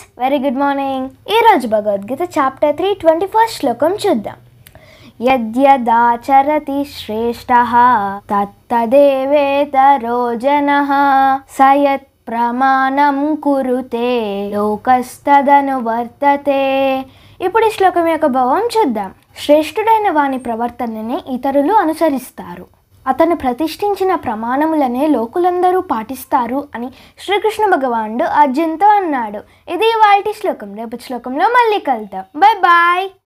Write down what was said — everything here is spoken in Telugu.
Friends, very good morning. ఈరోజు భగవద్గీత చాప్టర్ 3 21st శ్లోకం చూద్దాం. యద్యదాచరతి శ్రేష్టః తత్తదేవేతరో జనః సయత్ ప్రమాణం కురుతే లోకస్తదనువర్తతే. ఇప్పుడు ఈ శ్లోకం యొక్క భావం చూద్దాం. శ్రేష్ఠుడైన వాని ప్రవర్తనని ఇతరులు అనుసరిస్తారు, అతను ప్రతిష్ఠించిన ప్రమాణములనే లోకులందరూ పాటిస్తారు అని శ్రీకృష్ణ భగవానుడు అర్జున్తో అన్నాడు. ఇది ఇవాల్టి శ్లోకం. రేపు శ్లోకంలో మళ్ళీ కలుద్దాం. Bye bye.